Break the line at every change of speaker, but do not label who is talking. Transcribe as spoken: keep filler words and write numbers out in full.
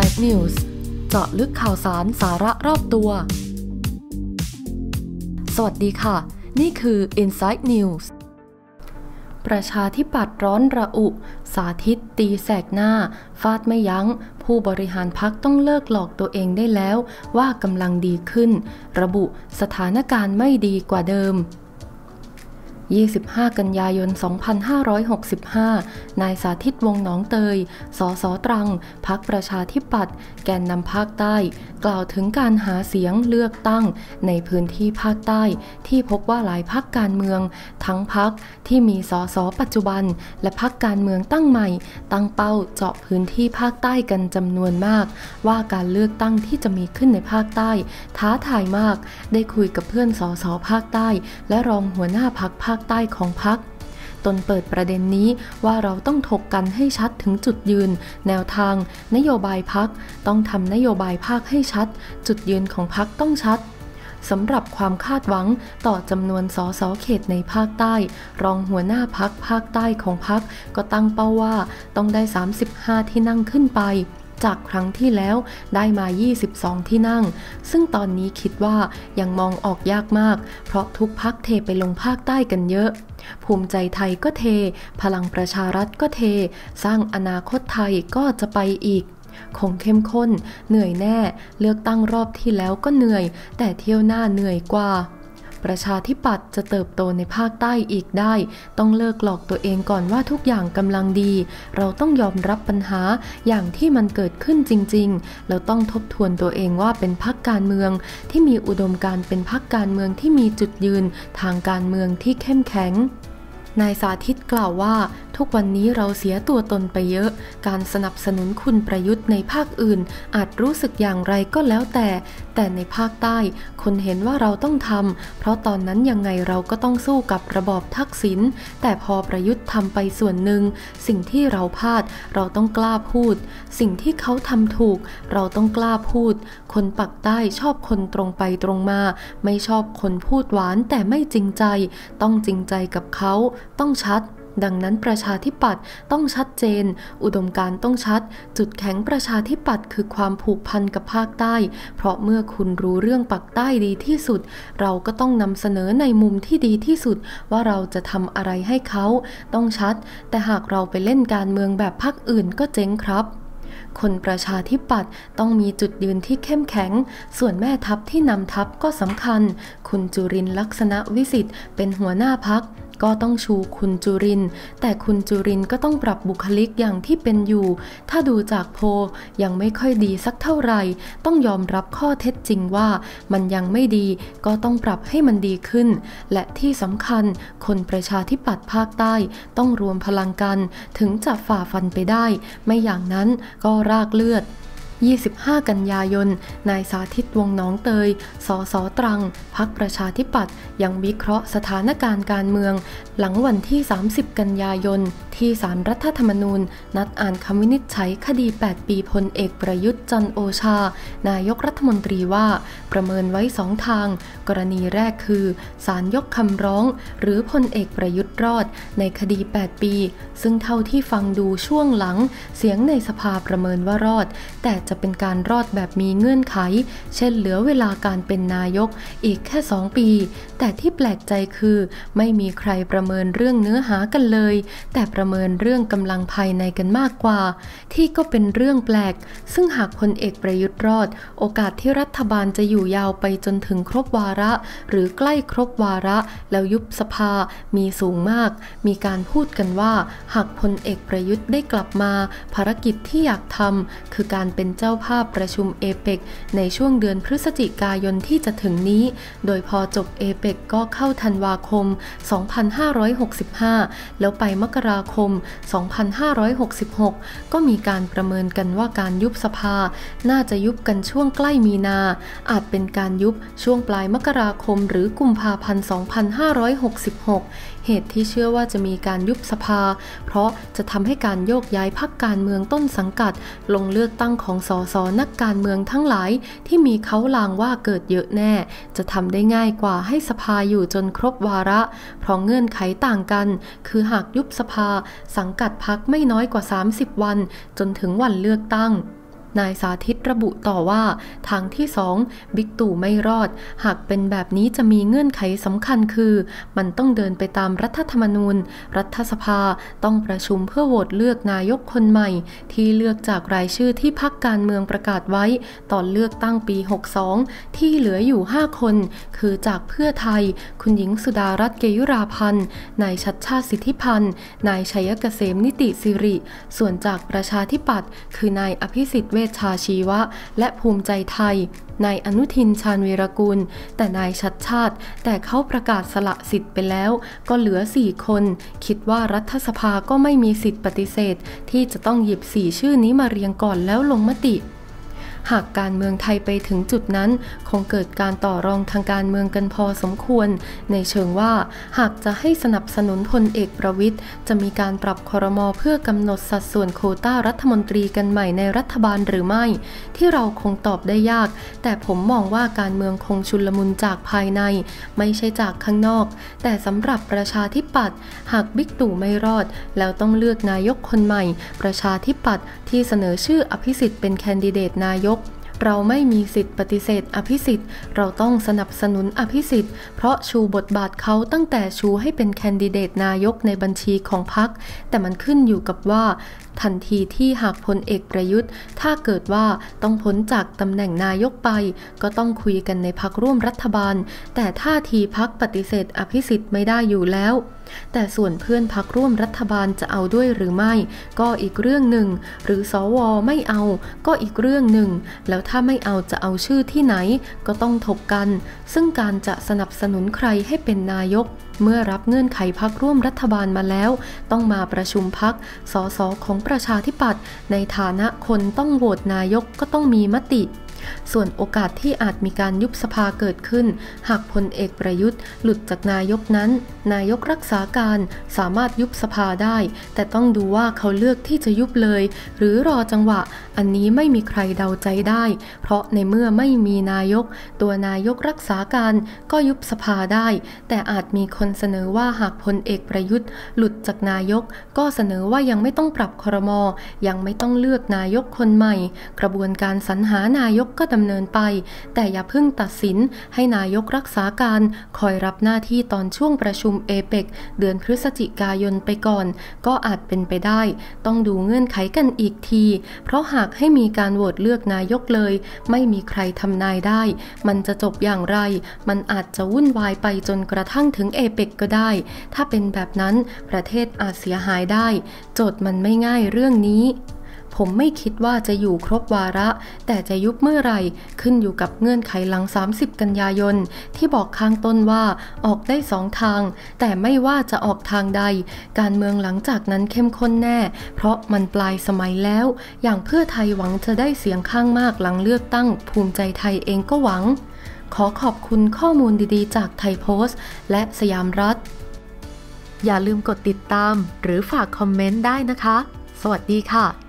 Inside News เจาะลึกข่าวสารสาระรอบตัวสวัสดีค่ะนี่คือ Inside News ประชาธิปัตย์ร้อนระอุสาธิตตีแสกหน้าฟาดไม่ยั้งผู้บริหารพรรคต้องเลิกหลอกตัวเองได้แล้วว่ากำลังดีขึ้นระบุสถานการณ์ไม่ดีกว่าเดิมยี่สิบห้ากันยายนสองพันห้าร้อยหกสิบห้านายสาธิตวงศ์หนองเตยสสตรังพรรคประชาธิปัตย์แกนนำภาคใต้กล่าวถึงการหาเสียงเลือกตั้งในพื้นที่ภาคใต้ที่พบว่าหลายพรรคการเมืองทั้งพรรคที่มีสสปัจจุบันและพรรคการเมืองตั้งใหม่ตั้งเป้าเจาะพื้นที่ภาคใต้กันจำนวนมากว่าการเลือกตั้งที่จะมีขึ้นในภาคใต้ท้าทายมากได้คุยกับเพื่อนสสภาคใต้และรองหัวหน้าพรรคภาคใต้ของพรรคตนเปิดประเด็นนี้ว่าเราต้องถกกันให้ชัดถึงจุดยืนแนวทางนโยบายพรรคต้องทำนโยบายภาคให้ชัดจุดยืนของพรรคต้องชัดสำหรับความคาดหวังต่อจำนวนสสเขตในภาคใต้รองหัวหน้าพรรคภาคใต้ของพรรคก็ตั้งเป้าว่าต้องได้สามสิบห้าที่นั่งขึ้นไปจากครั้งที่แล้วได้มายี่สิบสองที่นั่งซึ่งตอนนี้คิดว่ายังมองออกยากมากเพราะทุกพรรคเทไปลงภาคใต้กันเยอะภูมิใจไทยก็เทพลังประชารัฐก็เทสร้างอนาคตไทยก็จะไปอีกคงเข้มข้นเหนื่อยแน่เลือกตั้งรอบที่แล้วก็เหนื่อยแต่เที่ยวหน้าเหนื่อยกว่าประชาธิปัตย์จะเติบโตในภาคใต้อีกได้ต้องเลิกหลอกตัวเองก่อนว่าทุกอย่างกำลังดีเราต้องยอมรับปัญหาอย่างที่มันเกิดขึ้นจริงๆเราต้องทบทวนตัวเองว่าเป็นพรรคการเมืองที่มีอุดมการณ์เป็นพรรคการเมืองที่มีจุดยืนทางการเมืองที่เข้มแข็งนายสาธิตกล่าวว่าทุกวันนี้เราเสียตัวตนไปเยอะการสนับสนุนคุณประยุทธ์ในภาคอื่นอาจรู้สึกอย่างไรก็แล้วแต่แต่ในภาคใต้คนเห็นว่าเราต้องทำเพราะตอนนั้นยังไงเราก็ต้องสู้กับระบอบทักษิณแต่พอประยุทธ์ทำไปส่วนหนึ่งสิ่งที่เราพลาดเราต้องกล้าพูดสิ่งที่เขาทำถูกเราต้องกล้าพูดคนปักใต้ชอบคนตรงไปตรงมาไม่ชอบคนพูดหวานแต่ไม่จริงใจต้องจริงใจกับเขาต้องชัดดังนั้นประชาธิปัตย์ต้องชัดเจนอุดมการณ์ต้องชัดจุดแข็งประชาธิปัตย์คือความผูกพันกับภาคใต้เพราะเมื่อคุณรู้เรื่องปักใต้ดีที่สุดเราก็ต้องนำเสนอในมุมที่ดีที่สุดว่าเราจะทำอะไรให้เขาต้องชัดแต่หากเราไปเล่นการเมืองแบบพรรคอื่นก็เจ๊งครับคนประชาธิปัตย์ต้องมีจุดยืนที่เข้มแข็งส่วนแม่ทัพที่นำทัพก็สำคัญคุณจุรินทร์ลักษณะวิสิทธิ์เป็นหัวหน้าพรรคก็ต้องชูคุณจุรินทร์แต่คุณจุรินทร์ก็ต้องปรับบุคลิกอย่างที่เป็นอยู่ถ้าดูจากโพลยังไม่ค่อยดีสักเท่าไหร่ต้องยอมรับข้อเท็จจริงว่ามันยังไม่ดีก็ต้องปรับให้มันดีขึ้นและที่สำคัญคนประชาธิปัตย์ภาคใต้ต้องรวมพลังกันถึงจะฝ่าฟันไปได้ไม่อย่างนั้นก็รากเลือดยี่สิบห้ากันยายนนายสาธิตวงศ์หนองเตยสสตรังพรรคประชาธิปัตย์ยังวิเคราะห์สถานการณ์การเมืองหลังวันที่สามสิบกันยายนที่ศาลรัฐธรรมนูญนัดอ่านคำวินิจฉัยคดีแปดปีพลเอกประยุทธ์จันทร์โอชานายกรัฐมนตรีว่าประเมินไว้สองทางกรณีแรกคือศาลยกคำร้องหรือพลเอกประยุทธ์รอดในคดีแปดปีซึ่งเท่าที่ฟังดูช่วงหลังเสียงในสภาประเมินว่ารอดแต่จะเป็นการรอดแบบมีเงื่อนไขเช่นเหลือเวลาการเป็นนายกอีกแค่สองปีแต่ที่แปลกใจคือไม่มีใครประเมินเรื่องเนื้อหากันเลยแต่ประเมินเรื่องกำลังภายในกันมากกว่าที่ก็เป็นเรื่องแปลกซึ่งหากพลเอกประยุทธ์รอดโอกาสที่รัฐบาลจะอยู่ยาวไปจนถึงครบวาระหรือใกล้ครบวาระแล้วยุบสภามีสูงมากมีการพูดกันว่าหากพลเอกประยุทธ์ได้กลับมาภารกิจที่อยากทำคือการเป็นเจ้าภาพประชุมเอเปกในช่วงเดือนพฤศจิกายนที่จะถึงนี้โดยพอจบเอเปกก็เข้าธันวาคมสองพันห้าร้อยหกสิบห้าแล้วไปมกราคมสองพันห้าร้อยหกสิบหกก็มีการประเมินกันว่าการยุบสภาน่าจะยุบกันช่วงใกล้มีนาอาจเป็นการยุบช่วงปลายมกราคมหรือกุมภาพันธ์สองพันห้าร้อยหกสิบหกเหตุที่เชื่อว่าจะมีการยุบสภาเพราะจะทำให้การโยกย้ายพรรคการเมืองต้นสังกัดลงเลือกตั้งของสสนักการเมืองทั้งหลายที่มีเขาลางว่าเกิดเยอะแน่จะทำได้ง่ายกว่าให้สภาอยู่จนครบวาระเพราะเงื่อนไขต่างกันคือหากยุบสภาสังกัดพรรคไม่น้อยกว่าสามสิบวันจนถึงวันเลือกตั้งนายสาธิตระบุต่อว่าทางที่สองบิ๊กตู่ไม่รอดหากเป็นแบบนี้จะมีเงื่อนไขสำคัญคือมันต้องเดินไปตามรัฐธรรมนูญรัฐสภาต้องประชุมเพื่อโหวตเลือกนายกคนใหม่ที่เลือกจากรายชื่อที่พรรคการเมืองประกาศไว้ตอนเลือกตั้งปีหกสองที่เหลืออยู่ห้าคนคือจากเพื่อไทยคุณหญิงสุดารัตน์เกยุราพันธ์นายชัชชาติสิทธิพันธ์นายชัยเกษมนิติสิริส่วนจากประชาธิปัตย์คือนายอภิสิทธิ์เวชชาชีวะและภูมิใจไทยนายอนุทินชาญวีรกุลแต่นายชัชชาติแต่เขาประกาศสละสิทธิ์ไปแล้วก็เหลือสี่คนคิดว่ารัฐสภาก็ไม่มีสิทธิ์ปฏิเสธที่จะต้องหยิบสี่ชื่อนี้มาเรียงก่อนแล้วลงมติหากการเมืองไทยไปถึงจุดนั้นคงเกิดการต่อรองทางการเมืองกันพอสมควรในเชิงว่าหากจะให้สนับสนุนพลเอกประวิตรจะมีการปรับครม.เพื่อกำหนดสัดส่วนโควต้ารัฐมนตรีกันใหม่ในรัฐบาลหรือไม่ที่เราคงตอบได้ยากแต่ผมมองว่าการเมืองคงชุลมุนจากภายในไม่ใช่จากข้างนอกแต่สำหรับประชาธิปัตย์หากบิ๊กตู่ไม่รอดแล้วต้องเลือกนายกคนใหม่ประชาธิปัตย์ที่เสนอชื่ออภิสิทธิ์เป็นแคนดิเดตนายกเราไม่มีสิทธิ์ปฏิเสธอภิสิทธิ์เราต้องสนับสนุนอภิสิทธิ์เพราะชูบทบาทเขาตั้งแต่ชูให้เป็นแคนดิเดตนายกในบัญชีของพรรคแต่มันขึ้นอยู่กับว่าทันทีที่หากพลเอกประยุทธ์ถ้าเกิดว่าต้องพ้นจากตำแหน่งนายกไปก็ต้องคุยกันในพรรคร่วมรัฐบาลแต่ท่าทีพรรคปฏิเสธอภิสิทธิ์ไม่ได้อยู่แล้วแต่ส่วนเพื่อนพรรคร่วมรัฐบาลจะเอาด้วยหรือไม่ก็อีกเรื่องหนึ่งหรือสวไม่เอาก็อีกเรื่องหนึ่งแล้วถ้าไม่เอาจะเอาชื่อที่ไหนก็ต้องถกกันซึ่งการจะสนับสนุนใครให้เป็นนายกเมื่อรับเงื่อนไขพรรคร่วมรัฐบาลมาแล้วต้องมาประชุมพรรคสสของประชาธิปัตย์ในฐานะคนต้องโหวตนายกก็ต้องมีมติส่วนโอกาสที่อาจมีการยุบสภาเกิดขึ้นหากพลเอกประยุทธ์หลุดจากนายกนั้นนายกรักษาการสามารถยุบสภาได้แต่ต้องดูว่าเขาเลือกที่จะยุบเลยหรือรอจังหวะอันนี้ไม่มีใครเดาใจได้เพราะในเมื่อไม่มีนายกตัวนายกรักษาการก็ยุบสภาได้แต่อาจมีคนเสนอว่าหากพลเอกประยุทธ์หลุดจากนายกก็เสนอว่ายังไม่ต้องปรับครม.ยังไม่ต้องเลือกนายกคนใหม่กระบวนการสรรหานายกก็ดำเนินไปแต่อย่าเพิ่งตัดสินให้นายกรักษาการคอยรับหน้าที่ตอนช่วงประชุมเอเปกเดือนพฤศจิกายนไปก่อนก็อาจเป็นไปได้ต้องดูเงื่อนไขกันอีกทีเพราะหากให้มีการโหวตเลือกนายกเลยไม่มีใครทำนายได้มันจะจบอย่างไรมันอาจจะวุ่นวายไปจนกระทั่งถึงเอเปกก็ได้ถ้าเป็นแบบนั้นประเทศอาจเสียหายได้โจทย์มันไม่ง่ายเรื่องนี้ผมไม่คิดว่าจะอยู่ครบวาระแต่จะยุบเมื่อไหร่ขึ้นอยู่กับเงื่อนไขหลังสามสิบกันยายนที่บอกข้างต้นว่าออกได้สองทางแต่ไม่ว่าจะออกทางใดการเมืองหลังจากนั้นเข้มข้นแน่เพราะมันปลายสมัยแล้วอย่างเพื่อไทยหวังจะได้เสียงข้างมากหลังเลือกตั้งภูมิใจไทยเองก็หวังขอขอบคุณข้อมูลดีๆจากไทยโพสต์และสยามรัฐอย่าลืมกดติดตามหรือฝากคอมเมนต์ได้นะคะสวัสดีค่ะ